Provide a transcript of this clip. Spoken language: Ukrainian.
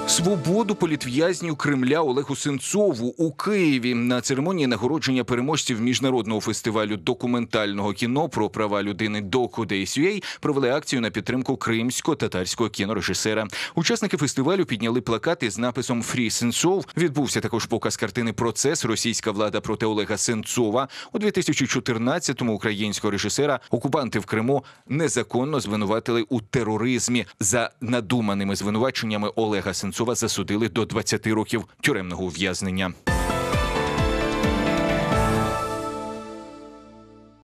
Свободу політв'язню Кремля Олегу Сенцову у Києві. На церемонії нагородження переможців міжнародного фестивалю документального кіно про права людини DocuDays.ua провели акцію на підтримку кримсько-татарського кінорежисера. Учасники фестивалю підняли плакати з написом «Free Сенцов». Відбувся також показ картини «Процес. Російська влада проти Олега Сенцова». У 2014-му українського режисера окупанти в Криму незаконно звинуватили у тероризмі. За надуманими звинуваченнями Олега Сенцова засудили до 20 років тюремного ув'язнення.